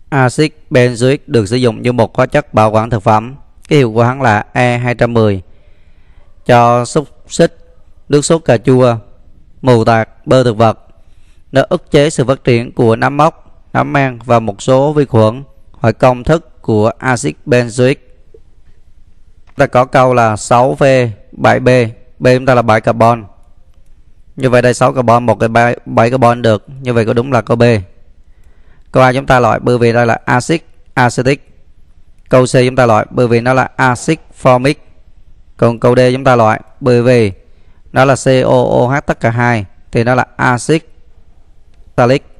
Axit benzoic được sử dụng như một hóa chất bảo quản thực phẩm. Cái hiệu của hắn là E210. Cho xúc xích, nước sốt cà chua, mù tạt, bơ thực vật. Nó ức chế sự phát triển của nấm mốc, nấm men và một số vi khuẩn. Hỏi công thức của axit benzoic. Ta có câu là 6V, 7B. B chúng ta là 7 carbon. Như vậy đây 6 carbon, một cái 7 carbon được. Như vậy có đúng là câu B. Câu A chúng ta loại bởi vì đây là axit acetic. Câu C chúng ta loại bởi vì nó là axit formic. Còn câu D chúng ta loại bởi vì nó là COOH tất cả hai thì nó là axit oxalic.